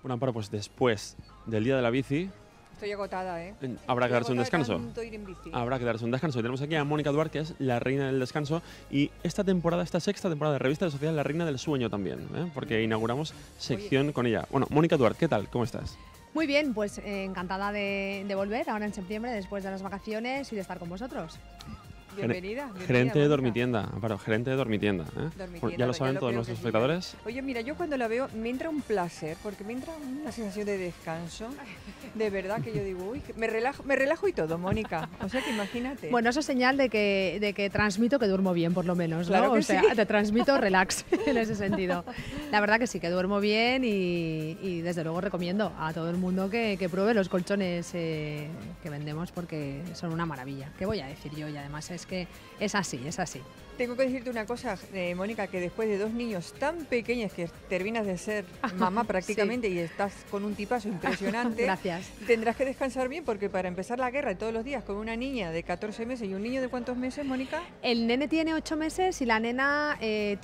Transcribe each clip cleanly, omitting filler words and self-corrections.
Bueno, Amparo, pues después del Día de la Bici, Estoy agotada, ¿eh? habrá que darse un descanso. Tanto ir en bici. Habrá que darse un descanso. Y tenemos aquí a Mónica Duarte, que es la reina del descanso. Y esta temporada, esta sexta temporada de Revista de Sociedad, la reina del sueño también, ¿eh? Porque inauguramos sección con ella. Bueno, Mónica Duarte, ¿qué tal? ¿Cómo estás? Muy bien, pues encantada de volver ahora en septiembre, después de las vacaciones y de estar con vosotros. Bienvenida. Gerente de Mónica. Dormitienda, Amparo, gerente de Dormitienda. ¿eh? Dormitienda, Ya lo saben todos creo nuestros que sí. espectadores. Oye, mira, yo cuando la veo me entra un placer, porque me entra una sensación de descanso. De verdad que yo digo, uy, me relajo y todo, Mónica. O sea que imagínate. Bueno, eso es señal de que transmito que duermo bien, por lo menos, ¿no? Claro que o sea, sí. te transmito relax en ese sentido. La verdad que sí, que duermo bien y desde luego recomiendo a todo el mundo que pruebe los colchones que vendemos porque son una maravilla. ¿Qué voy a decir yo? Y además es que es así, es así. Tengo que decirte una cosa, Mónica, que después de 2 niños tan pequeños que terminas de ser mamá prácticamente y estás con un tipazo impresionante, Gracias. tendrás que descansar bien porque para empezar la guerra de todos los días con una niña de 14 meses y un niño de ¿cuántos meses, Mónica? El nene tiene 8 meses y la nena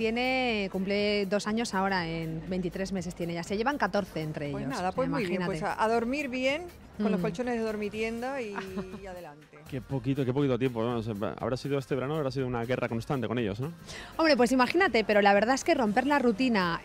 cumple 2 años ahora, en 23 meses tiene ya. Se llevan 14 entre ellos. Pues nada, o sea, pues muy bien, imagínate. pues a dormir bien con los Mm. colchones de Dormitienda y adelante. Qué poquito tiempo, ¿no? O sea, habrá sido este verano, habrá sido una guerra constante con ellos, ¿no? Hombre, pues imagínate, pero la verdad es que romper la rutina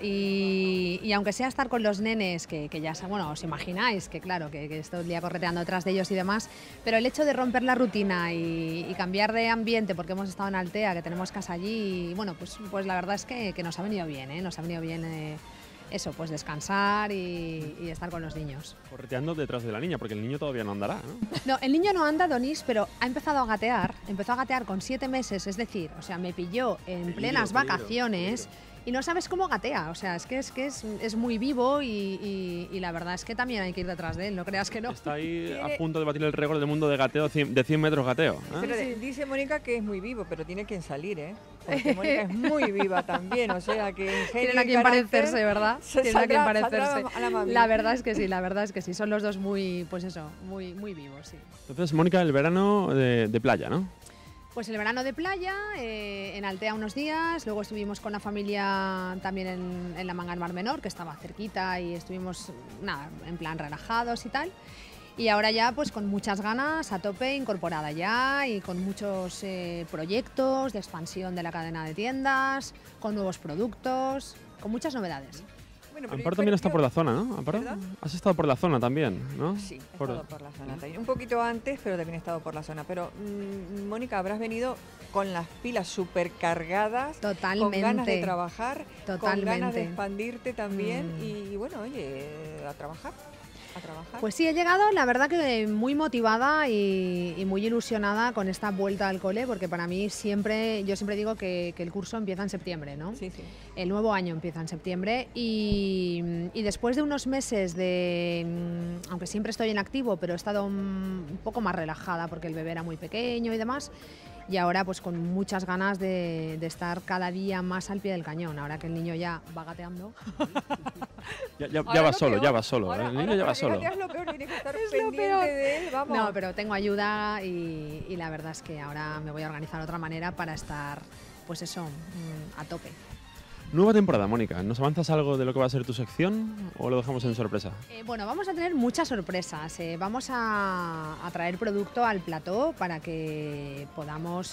y aunque sea estar con los nenes, que ya, bueno, os imagináis que claro, que estoy todo el día correteando detrás de ellos y demás, pero el hecho de romper la rutina y cambiar de ambiente, porque hemos estado en Altea, que tenemos casa allí, y bueno, pues la verdad es que nos ha venido bien, ¿eh? Nos ha venido bien eso, pues descansar y estar con los niños. Correteando detrás de la niña, porque el niño todavía no andará, ¿no? No, el niño no anda, Donis, pero ha empezado a gatear. Empezó a gatear con 7 meses, es decir, o sea, me pilló en plenas vacaciones y no sabes cómo gatea. O sea, es que es muy vivo y la verdad es que también hay que ir detrás de él, no creas que no. Está ahí Tiene- a punto de batir el récord del mundo de gateo, de 100 metros gateo. ¿eh? Pero dice Mónica que es muy vivo, pero tiene que salir, ¿eh? Porque Mónica es muy viva también, o sea que ingenio Tienen a y quien carácter parecerse, ¿verdad? se Tienen a quien saldrá parecerse. a la mami. La verdad es que sí, la verdad es que sí. Son los dos muy, pues eso, muy vivos, sí. Entonces, Mónica, el verano de playa, ¿no? Pues el verano de playa, en Altea unos días, luego estuvimos con la familia también en la Manga del Mar Menor, que estaba cerquita y estuvimos, nada, en plan relajados y tal. Y ahora ya pues con muchas ganas, a tope, incorporada ya y con muchos proyectos de expansión de la cadena de tiendas, con nuevos productos, con muchas novedades. Bueno, Amparo también está por la zona, ¿no? Amparo, ¿Verdad? has estado por la zona también, ¿no? Sí, he Por- estado por la zona también. Un poquito antes, pero también he estado por la zona. Pero, Mónica, habrás venido con las pilas súper cargadas, Totalmente. con ganas de trabajar, con ganas de Totalmente. expandirte también. Mm. Y bueno, oye, a trabajar. A trabajar. Pues sí, he llegado, la verdad que muy motivada y muy ilusionada con esta vuelta al cole, porque para mí yo siempre digo que el curso empieza en septiembre, ¿no? Sí, sí. El nuevo año empieza en septiembre y después de unos meses aunque siempre estoy en activo, pero he estado un poco más relajada porque el bebé era muy pequeño y demás, y ahora pues con muchas ganas de estar cada día más al pie del cañón, ahora que el niño ya va gateando. Ya Ahora va lo solo, peor. ya va solo. Ahora- el niño ahora ya va para solo. que gateas lo peor, tienes que estar Es lo pendiente peor. de él, vamos. No, pero tengo ayuda y la verdad es que ahora me voy a organizar de otra manera para estar, pues eso, a tope. Nueva temporada, Mónica. ¿Nos avanzas algo de lo que va a ser tu sección o lo dejamos en sorpresa? Bueno, vamos a tener muchas sorpresas. Vamos a traer producto al plató para que podamos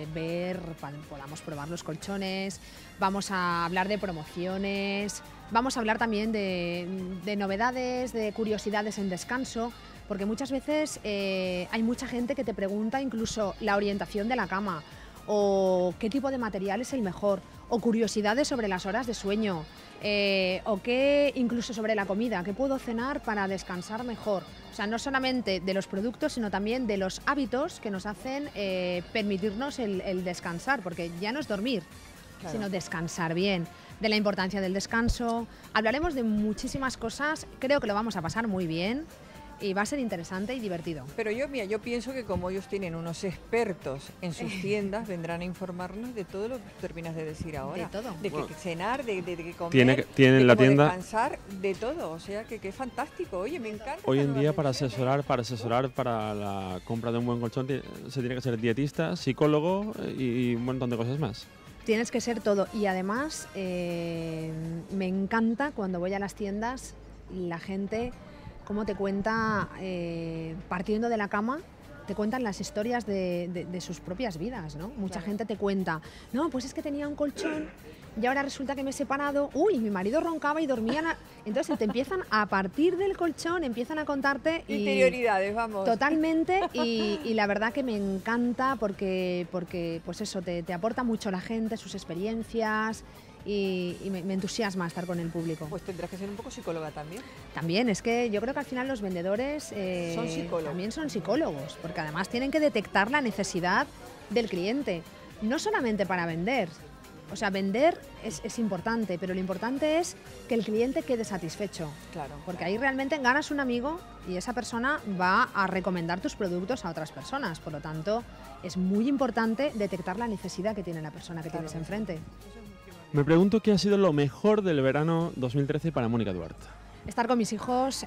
podamos probar los colchones. Vamos a hablar de promociones. Vamos a hablar también de novedades, de curiosidades en descanso. Porque muchas veces hay mucha gente que te pregunta incluso la orientación de la cama o qué tipo de material es el mejor, o curiosidades sobre las horas de sueño, o qué incluso sobre la comida, qué puedo cenar para descansar mejor. O sea, no solamente de los productos, sino también de los hábitos que nos hacen permitirnos el descansar, porque ya no es dormir, Claro. sino descansar bien, de la importancia del descanso. Hablaremos de muchísimas cosas, creo que lo vamos a pasar muy bien. Y va a ser interesante y divertido. Pero yo pienso que como ellos tienen unos expertos en sus tiendas, vendrán a informarnos de todo lo que tú terminas de decir ahora. De todo. De Bueno, que cenar, de que comer, tienen de la cómo tienda- descansar, de todo. O sea, que es fantástico. Oye, me encanta. Hoy esta en nueva día para sección, asesorar para la compra de un buen colchón se tiene que ser dietista, psicólogo y un montón de cosas más. Tienes que ser todo. Y además me encanta cuando voy a las tiendas la gente cómo te cuenta, partiendo de la cama, te cuentan las historias de sus propias vidas, ¿no? Mucha gente te cuenta, no, pues es que tenía un colchón y ahora resulta que me he separado, uy, mi marido roncaba y dormían. Entonces te empiezan a partir del colchón, empiezan a contarte. Interioridades, vamos. Totalmente, y la verdad que me encanta porque pues eso, te aporta mucho la gente, sus experiencias. Y me entusiasma estar con el público. Pues tendrás que ser un poco psicóloga también. También, es que yo creo que al final los vendedores también son psicólogos, porque además tienen que detectar la necesidad del cliente, no solamente para vender. O sea, vender es importante, pero lo importante es que el cliente quede satisfecho. Claro. Porque ahí realmente ganas un amigo y esa persona va a recomendar tus productos a otras personas. Por lo tanto, es muy importante detectar la necesidad que tiene la persona que tienes enfrente. Me pregunto qué ha sido lo mejor del verano 2013 para Mónica Duarte. Estar con mis hijos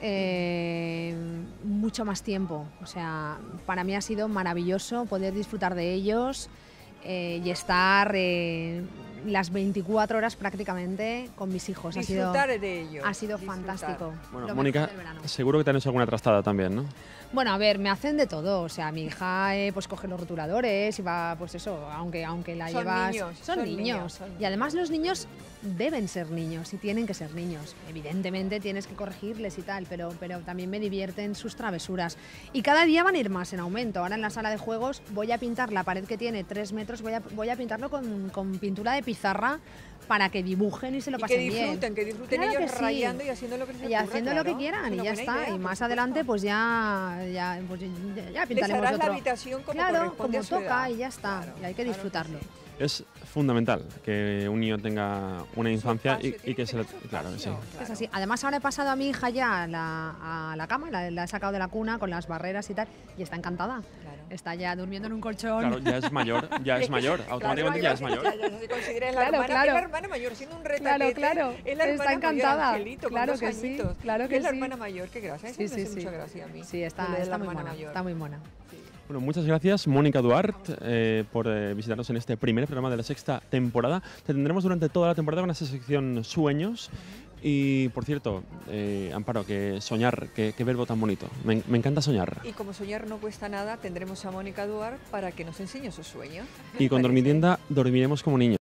mucho más tiempo. O sea, para mí ha sido maravilloso poder disfrutar de ellos y estar las 24 horas prácticamente con mis hijos. Disfrutar de ellos. Ha sido fantástico. Bueno, Mónica, seguro que te han hecho alguna trastada también, ¿no? Bueno, a ver, me hacen de todo. O sea, mi hija pues coge los rotuladores y va, pues eso, aunque la son llevas... Niños, son niños. Y además los niños deben ser niños y tienen que ser niños. Evidentemente tienes que corregirles y tal, pero también me divierten sus travesuras. Y cada día van a ir más en aumento. Ahora en la sala de juegos voy a pintar la pared que tiene 3 metros, voy a pintarlo con pintura de pizarra para que dibujen y se lo pasen bien. Que disfruten claro ellos que sí. Rayando y haciendo lo que les ocurra, haciendo lo que quieran y ya está. Idea, y más adelante pues ya pintaremos otro. La habitación como corresponde como toca y ya está. Claro, y hay que disfrutarlo. Es fundamental que un niño tenga una infancia y que se le... Claro, sí. Es así. Además ahora he pasado a mi hija ya a la cama, la he sacado de la cuna con las barreras y tal, y está encantada. Claro. Está ya durmiendo en un colchón. Claro, ya es mayor, automáticamente ya es mayor. Ya se considera la hermana mayor, siendo un retaquete. Claro, es la hermana está encantada. Mayor, Angelito, claro con que 2 sí, añitos. claro que es la sí. hermana mayor, qué gracia. Eso me hace mucha gracia a mí. Sí, está muy mona, está muy mona. Bueno, muchas gracias, Mónica Duarte, por visitarnos en este primer programa de la 6ª temporada. Te tendremos durante toda la temporada con esa sección Sueños. Y, por cierto, Amparo, que soñar, qué verbo tan bonito. Me encanta soñar. Y como soñar no cuesta nada, tendremos a Mónica Duarte para que nos enseñe sus sueños. Y con Dormitienda dormiremos como niños.